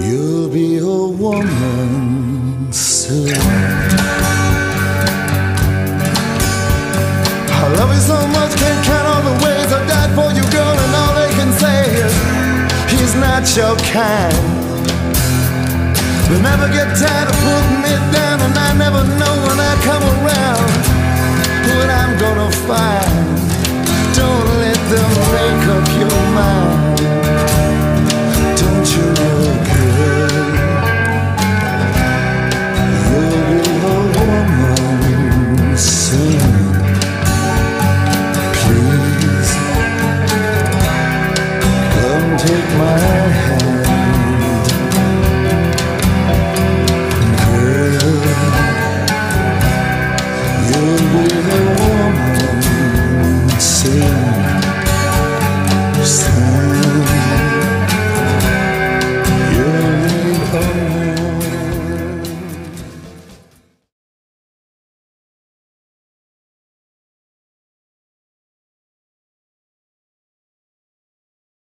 You'll be a woman soon. I love you so much, can't count all the ways I died for you, girl, and all they can say is he's not your kind. They never get tired of putting me down, and I never know when I come around what I'm gonna find. Don't let them make up your mind. Don't you know, girl, you'll be a woman soon. Please, come take my hand.